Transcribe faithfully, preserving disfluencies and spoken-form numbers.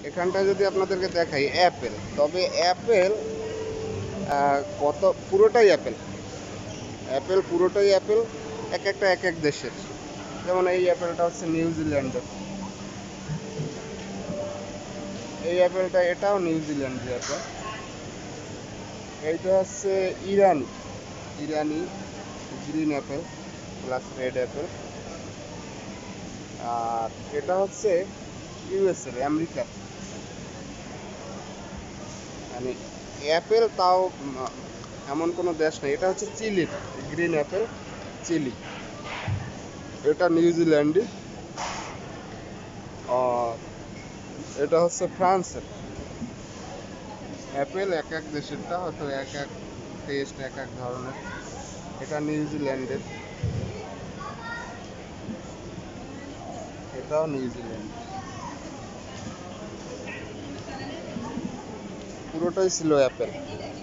এখানটা যদি আপনাদেরকে দেখাই অ্যাপেল, তবে অ্যাপেল কত পুরোটাই অ্যাপেল অ্যাপেল পুরোটাই অ্যাপেল এক একটা এক এক দেশের। যেমন এই অ্যাপেলটা হচ্ছে নিউজিল্যান্ডের, এই অ্যাপেলটা এটাও নিউজিল্যান্ডের অ্যাপেল। এইটা হচ্ছে ইরানি ইরানি green apple plus red apple. আর এটা হচ্ছে ইউএসএর, আমেরিকার মানে অ্যাপেল, তাও এমন কোনো দেশ নেই। এটা হচ্ছে চিলির গ্রিন অ্যাপেল, চিলি। এটা নিউজিল্যান্ডে। আর এটা হচ্ছে ফ্রান্সের অ্যাপেল, এক এক দেশেরটা হয়তো এক এক টেস্ট এক এক ধরনের। এটা নিউজিল্যান্ডের, এটাও নিউজিল্যান্ড। পুরোটাই ছিল অ্যাপেল।